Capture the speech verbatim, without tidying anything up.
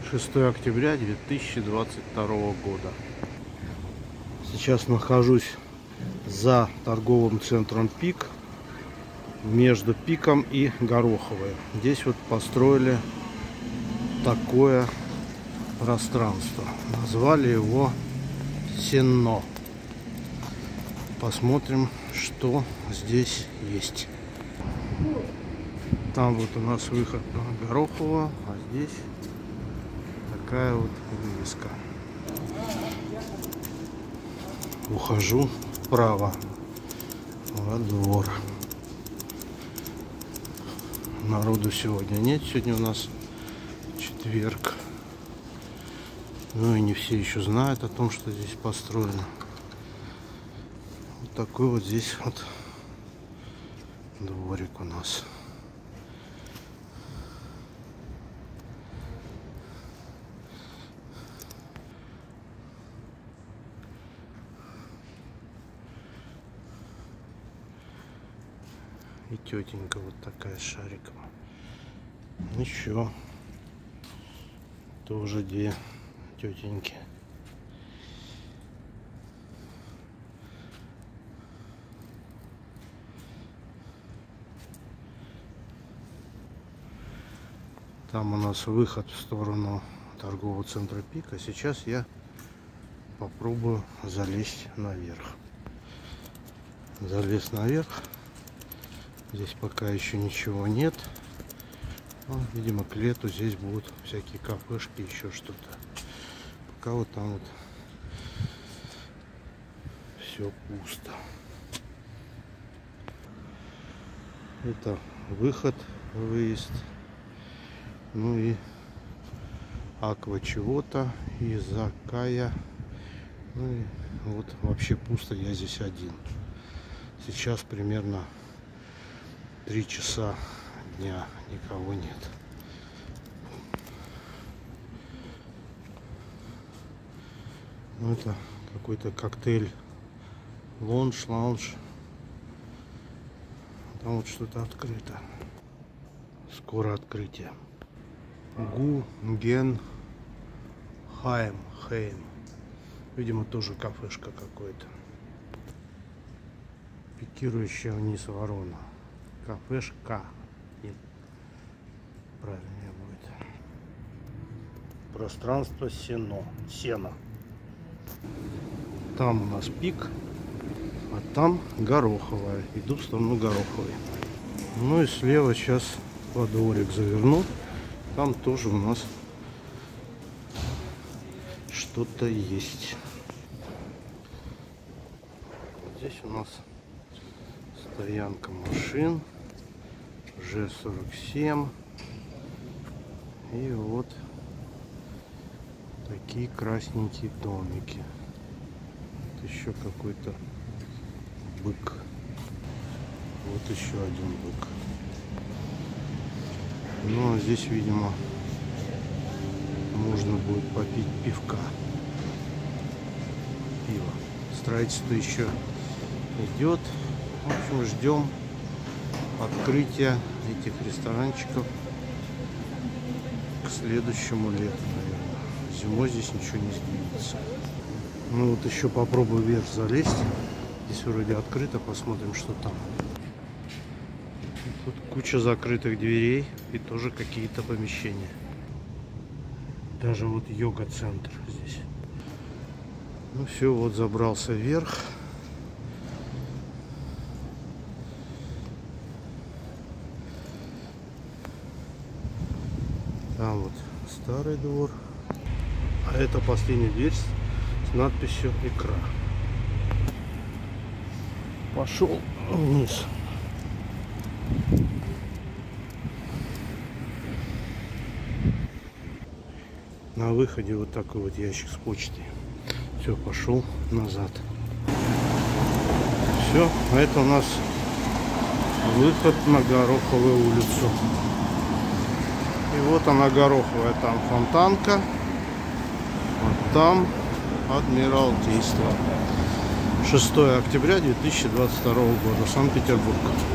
шестое октября две тысячи двадцать второго года. Сейчас нахожусь за торговым центром Пик, между Пиком и Гороховой. Здесь вот построили такое пространство. Назвали его Сенно. Посмотрим, что здесь есть. Там вот у нас выход на Горохово, а здесь такая вот вывеска. Ухожу вправо во двор. Народу сегодня нет, сегодня у нас четверг. Ну и не все еще знают о том, что здесь построено. Вот такой вот здесь вот дворик у нас. И тетенька вот такая с шариком. Еще тоже две тетеньки. Там у нас выход в сторону торгового центра Пик. А сейчас я попробую залезть наверх. Залез наверх. Здесь пока еще ничего нет. Ну, видимо, к лету здесь будут всякие кафешки, еще что-то. Пока вот там вот все пусто. Это выход, выезд. Ну и Аква чего-то, и Закая. Ну и вот вообще пусто, я здесь один. Сейчас примерно три часа дня, никого нет. Ну, это какой-то коктейль, лонж, лаунж. Там вот что-то открыто. Скоро открытие. Гугенхайм, Хейм. Видимо, тоже кафешка какой-то. Пикирующая вниз ворона. Кафешка. Нет. Правильнее будет. Пространство Сено. Сено. Там у нас Пик, а там Гороховая. Иду в сторону Гороховой. Ну и слева сейчас во дворик заверну. Там тоже у нас что-то есть. Здесь у нас стоянка машин. Ж сорок семь. И вот такие красненькие домики. Вот еще какой-то бык. Вот еще один бык. Ну а здесь, видимо, можно будет попить пивка. Пиво. Строительство еще идет. В общем, ждем открытия этих ресторанчиков к следующему лету, наверное. Зимой здесь ничего не сдвинется. Ну вот еще попробую вверх залезть. Здесь вроде открыто, посмотрим, что там. Тут куча закрытых дверей и тоже какие-то помещения. Даже вот йога-центр здесь. Ну все, вот забрался вверх. Там вот старый двор. А это последняя дверь с надписью «Икра». Пошел вниз. На выходе вот такой вот ящик с почтой. Все, пошел назад. Все, а это у нас выход на Гороховую улицу. И вот она, Гороховая, там Фонтанка, вот там Адмиралтейство. шестое октября две тысячи двадцать второго года, Санкт-Петербург.